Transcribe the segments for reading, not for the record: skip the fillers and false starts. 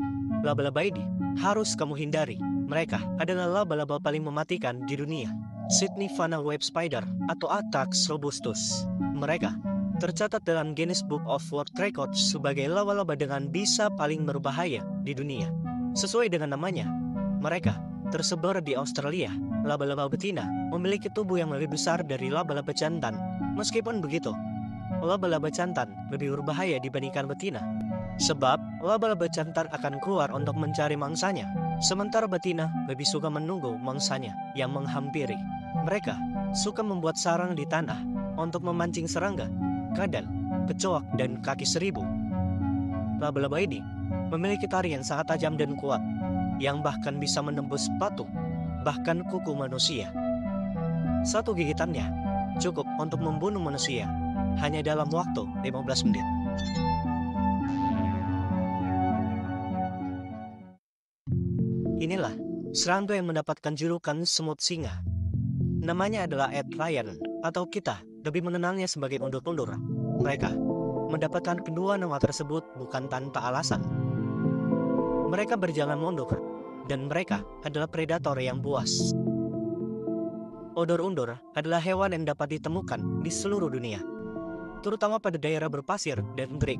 Laba-laba ini harus kamu hindari. Mereka adalah laba-laba paling mematikan di dunia. Sydney Funnel Web Spider atau Atrax robustus. Mereka tercatat dalam Guinness Book of World Records sebagai laba-laba dengan bisa paling berbahaya di dunia. Sesuai dengan namanya, mereka tersebar di Australia. Laba-laba betina memiliki tubuh yang lebih besar dari laba-laba jantan. Meskipun begitu, laba-laba jantan lebih berbahaya dibandingkan betina. Sebab, laba-laba jantan akan keluar untuk mencari mangsanya, sementara betina lebih suka menunggu mangsanya yang menghampiri. Mereka suka membuat sarang di tanah untuk memancing serangga, kadal, kecoak, dan kaki seribu. Laba-laba ini memiliki taring yang sangat tajam dan kuat, yang bahkan bisa menembus batu, bahkan kuku manusia. Satu gigitannya cukup untuk membunuh manusia hanya dalam waktu 15 menit. Inilah serangga yang mendapatkan julukan semut singa. Namanya adalah Ed Ryan, atau kita lebih mengenalnya sebagai undur-undur. Mereka mendapatkan kedua nama tersebut bukan tanpa alasan. Mereka berjalan mundur, dan mereka adalah predator yang buas. Undur-undur adalah hewan yang dapat ditemukan di seluruh dunia, terutama pada daerah berpasir dan terik.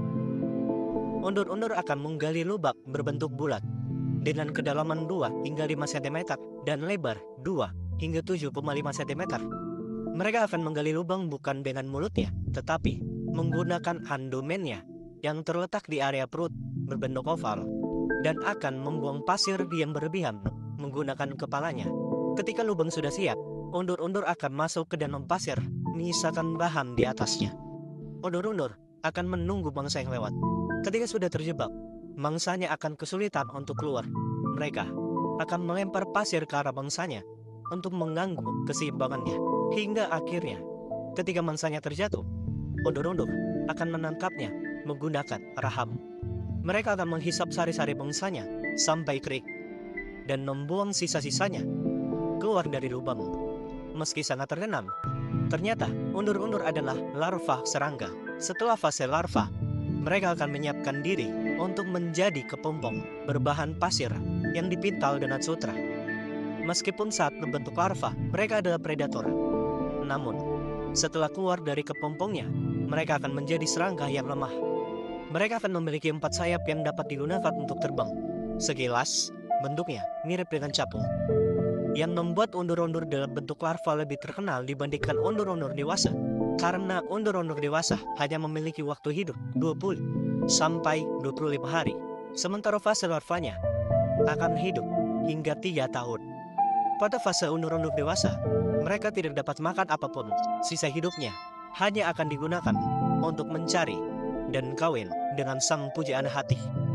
Undur-undur akan menggali lubang berbentuk bulat dengan kedalaman 2 hingga 5 cm dan lebar 2 hingga 7,5 cm. Mereka akan menggali lubang bukan dengan mulutnya, tetapi menggunakan abdomennya yang terletak di area perut berbentuk oval, dan akan membuang pasir yang berlebihan menggunakan kepalanya. Ketika lubang sudah siap, undur-undur akan masuk ke dalam pasir, menyisakan bahan di atasnya. Undur-undur akan menunggu mangsa yang lewat. Ketika sudah terjebak, mangsanya akan kesulitan untuk keluar. Mereka akan melempar pasir ke arah mangsanya untuk mengganggu keseimbangannya. Hingga akhirnya, ketika mangsanya terjatuh, undur-undur akan menangkapnya menggunakan rahang. Mereka akan menghisap sari-sari mangsanya sampai kering dan membuang sisa-sisanya keluar dari lubang. Meski sangat terkenal, ternyata undur-undur adalah larva serangga. Setelah fase larva, mereka akan menyiapkan diri untuk menjadi kepompong berbahan pasir yang dipintal dengan sutra. Meskipun saat berbentuk larva, mereka adalah predator. Namun, setelah keluar dari kepompongnya, mereka akan menjadi serangga yang lemah. Mereka akan memiliki 4 sayap yang dapat digunakan untuk terbang. Sekilas, bentuknya mirip dengan capung, yang membuat undur-undur dalam bentuk larva lebih terkenal dibandingkan undur-undur dewasa. Karena undur-undur dewasa hanya memiliki waktu hidup 20 sampai 25 hari, sementara fase larvanya akan hidup hingga 3 tahun. Pada fase undur-undur dewasa, mereka tidak dapat makan apapun. Sisa hidupnya hanya akan digunakan untuk mencari dan kawin dengan sang pujaan hati.